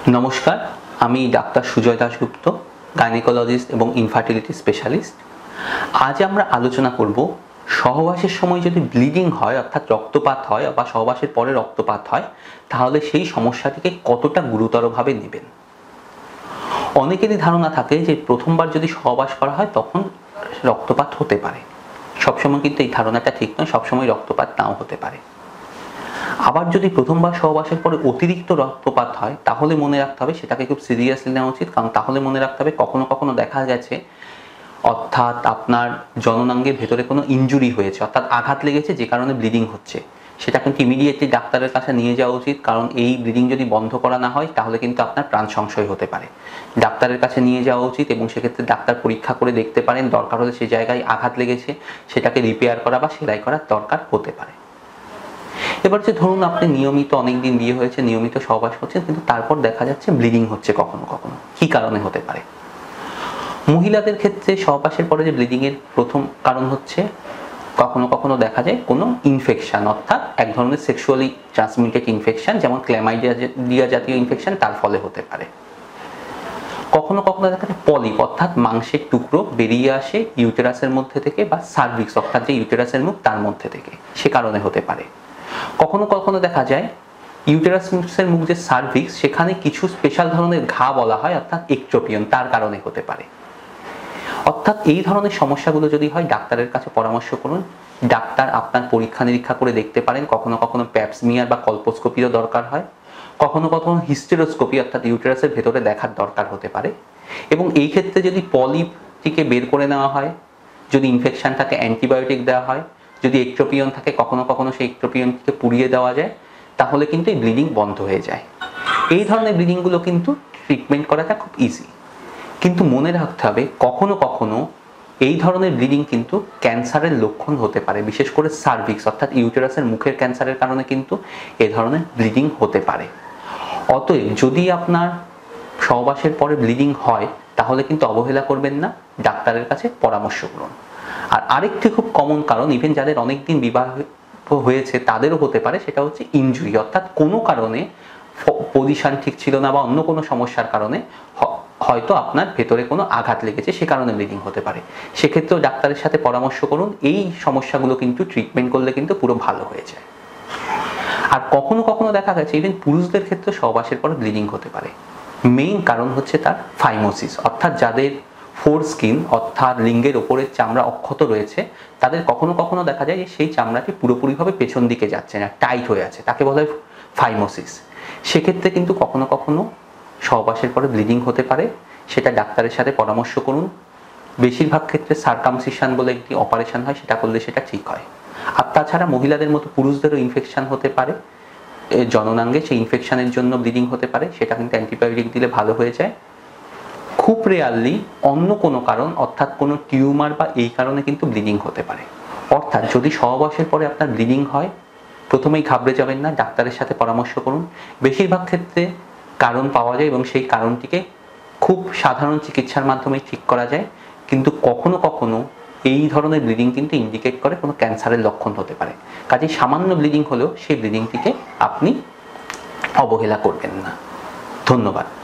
नमस्कार आमी डाक्तार सुजय दासगुप्त गाइनेकोलजिस्ट एवं इनफार्टिलिटी स्पेशलिस्ट। आज आमरा आलोचना करब सहबासेर समय यदि ब्लिडिंग हय अर्थात रक्तपात हय बा सहबासेर परे रक्तपात हय ताहले सेई समस्याटिके कतटा गुरुतरभावे नेबेन। अनेकेरই धारणा थाके जे प्रथमबार यदि सहबास करा हय तखन रक्तपात होते पारे। सब समय किन्तु एई धारणाटा ठीक नय, सब समय रक्तपात नाও होते पारे। আবার যদি প্রথমবার সহবাসের পরে অতিরিক্ত রক্তপাত হয় তাহলে মনে রাখতে হবে সেটাকে খুব সিরিয়াসলি নেওয়া উচিত, কারণ তাহলে মনে রাখতে হবে কখনো কখনো দেখা গেছে অর্থাৎ আপনার জননাঙ্গের ভেতরে কোনো ইনজুরি হয়েছে অর্থাৎ আঘাত লেগেছে যে কারণে ব্লিডিং হচ্ছে, সেটা কিন্তু ইমিডিয়েটলি ডাক্তারের কাছে নিয়ে যাওয়া উচিত, কারণ এই ব্লিডিং যদি বন্ধ করা না হয় তাহলে কিন্তু আপনার প্রাণ সংশয় হতে পারে। ডাক্তারের কাছে নিয়ে যাওয়া উচিত এবং সেক্ষেত্রে ডাক্তার পরীক্ষা করে দেখতে পারেন, দরকার হলে সেই জায়গায় আঘাত লেগেছে সেটাকে রিপেয়ার করা বা সেলাই করার দরকার হতে পারে। এবার যে ধরুন আপনি নিয়মিত অনেক দিন বিয়ে হয়েছে, নিয়মিত সহবাস করছেন, কিন্তু তারপর দেখা যাচ্ছে ব্লিডিং হচ্ছে কখনো কখনো, কি কারণে হতে পারে? মহিলাদের ক্ষেত্রে সহবাসের পরে যে ব্লিডিং এর প্রথম কারণ হচ্ছে কখনো কখনো দেখা যায় কোনো ইনফেকশন অর্থাৎ এক ধরনের সেক্সুয়ালি ট্রান্সমিটেড ইনফেকশন যেমন ক্ল্যামাইডিয়া জাতীয় ইনফেকশন, তার ফলে হতে পারে। কখনো কখনো দেখা যায় পলিপ অর্থাৎ মাংসের টুকরো বেরিয়ে আসে ইউটেরাসের মধ্যে থেকে বা সার্ভিক্স অর্থাৎ যে ইউটেরাসের মুখ তার মধ্যে থেকে, সে কারণে হতে পারে। কখনো কখনো দেখা যায় ইউটেরাসের মুখ যে সার্ভিক্স সেখানে কিছু স্পেশাল ধরনের ঘা বলা হয় অর্থাৎ একট্রোপিয়ন, তার কারণে হতে পারে। অর্থাৎ এই ধরনের সমস্যাগুলো যদি হয় ডাক্তারের কাছে পরামর্শ করুন। ডাক্তার আপনার পরীক্ষা নিরীক্ষা করে দেখতে পারেন, কখনো কখনো প্যাপস্মিয়ার বা কল্পোস্কোপিরও দরকার হয়, কখনো কখনো হিস্টেরোস্কোপি অর্থাৎ ইউটেরাসের ভেতরে দেখার দরকার হতে পারে। এবং এই ক্ষেত্রে যদি পলিপটিকে বের করে নেওয়া হয়, যদি ইনফেকশন থাকে অ্যান্টিবায়োটিক দেওয়া হয়, যদি একট্রোপিয়ন থাকে কখনো কখনো সেই একট্রোপিয়নকে পুড়িয়ে দেওয়া যায়, তাহলে কিন্তু এই ব্লিডিং বন্ধ হয়ে যায়। এই ধরনের ব্লিডিংগুলো কিন্তু ট্রিটমেন্ট করাটা খুব ইজি, কিন্তু মনে রাখতে হবে কখনো কখনো এই ধরনের ব্লিডিং কিন্তু ক্যান্সারের লক্ষণ হতে পারে, বিশেষ করে সার্ভিক্স অর্থাৎ ইউটেরাসের মুখের ক্যান্সারের কারণে কিন্তু এই ধরনের ব্লিডিং হতে পারে। অতএব যদি আপনার সহবাসের পরে ব্লিডিং হয় তাহলে কিন্তু অবহেলা করবেন না, ডাক্তারের কাছে পরামর্শ করুন। আর আরেকটি খুব কমন কারণ ইভেন যাদের অনেকদিন বিবাহ হয়েছে তাদেরও হতে পারে, সেটা হচ্ছে ইনজুরি অর্থাৎ কোনো কারণে পজিশন ঠিক ছিল না বা অন্য কোনো সমস্যার কারণে হয়তো আপনার ভেতরে কোনো আঘাত লেগেছে, সে কারণে ব্লিডিং হতে পারে। সেক্ষেত্রেও ডাক্তারের সাথে পরামর্শ করুন, এই সমস্যাগুলো কিন্তু ট্রিটমেন্ট করলে কিন্তু পুরো ভালো হয়ে যায়। আর কখনো কখনো দেখা গেছে ইভেন পুরুষদের ক্ষেত্রে সহবাসের পরে ব্লিডিং হতে পারে। মেইন কারণ হচ্ছে তার ফাইমোসিস অর্থাৎ যাদের ফোর স্কিন অর্থাৎ লিঙ্গের ওপরের চামড়া অক্ষত রয়েছে তাদের কখনো কখনো দেখা যায় যে সেই চামড়াটি পুরোপুরিভাবে পেছন দিকে যাচ্ছে না, টাইট হয়ে আছে, তাকে বলা হয় ফাইমোসিস। সেক্ষেত্রে কিন্তু কখনো কখনো সহবাসের পরে ব্লিডিং হতে পারে, সেটা ডাক্তারের সাথে পরামর্শ করুন। বেশিরভাগ ক্ষেত্রে সার্কামসিশন বলে একটি অপারেশন হয়, সেটা করলে সেটা ঠিক হয়। আর তাছাড়া মহিলাদের মতো পুরুষদেরও ইনফেকশন হতে পারে জননাঙ্গে, সেই ইনফেকশনের জন্য ব্লিডিং হতে পারে, সেটা কিন্তু অ্যান্টিবায়োটিক দিলে ভালো হয়ে যায়। খুব রেয়ারলি অন্য কোনো কারণ অর্থাৎ কোনো টিউমার বা এই কারণে কিন্তু ব্লিডিং হতে পারে। অর্থাৎ যদি সহবাসের পরে আপনার ব্লিডিং হয় প্রথমেই ঘাবড়ে যাবেন না, ডাক্তারের সাথে পরামর্শ করুন। বেশিরভাগ ক্ষেত্রে কারণ পাওয়া যায় এবং সেই কারণটিকে খুব সাধারণ চিকিৎসার মাধ্যমে ঠিক করা যায়, কিন্তু কখনো কখনো এই ধরনের ব্লিডিং কিন্তু ইন্ডিকেট করে কোনো ক্যান্সারের লক্ষণ হতে পারে। কাজেই সামান্য ব্লিডিং হলেও সেই ব্লিডিংটিকে আপনি অবহেলা করবেন না। ধন্যবাদ।